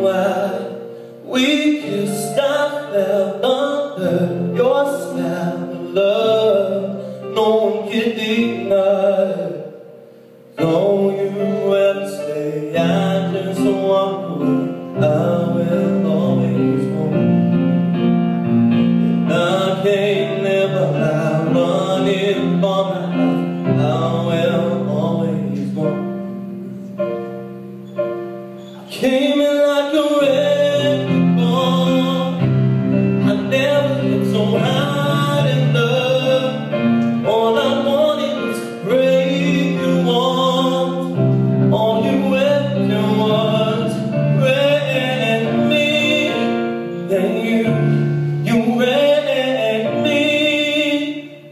why we kissed. I felt under your spell of love. No one can deny. Don't you ever stay, I just walk away. I will always want you. And I can't live without running for my life. I will always want you. I came in like a wrecking ball. I never looked so high in love. All I wanted was to break you off. All you ever was wreck me. Then you wrecked me.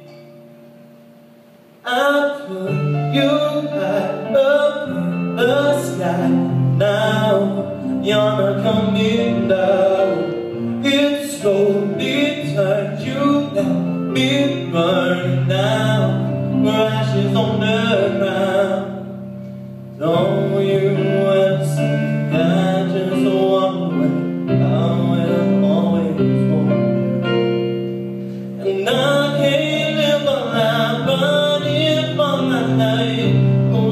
I put you high up in the sky. Now you're not coming down. It slowly turned you down. Me burning down, ashes on the ground. Don't you ever see, I just walk away. I will always want you. And I can't live my life running for my life.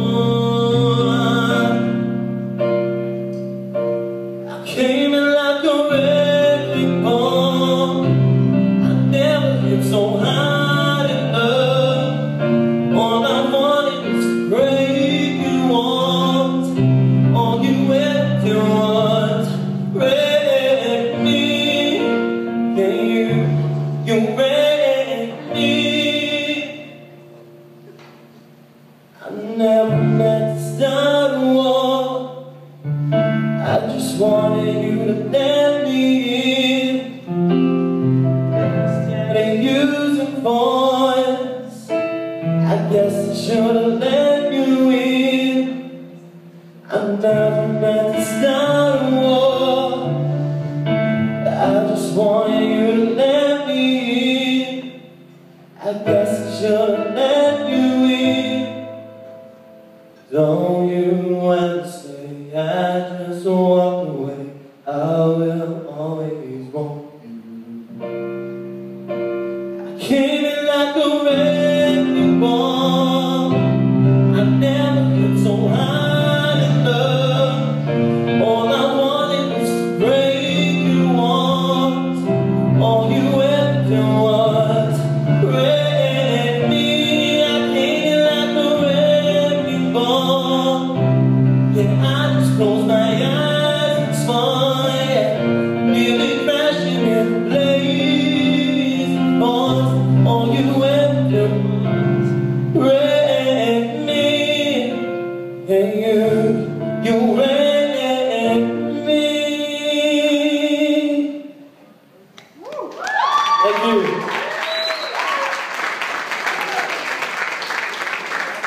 I came in like a wrecking ball. I never lived so high in love. All I wanted was to break you off. All you ever did was wreck me. Yeah, you wrecked me. I never meant to start a war. I just wanted you to let me in. Instead of using force, I guess I should have let you in. I never meant to start a war. I just wanted you to let me in. I guess I should have let you in. Don't you ever say, I just walk away. I will always want you. I can't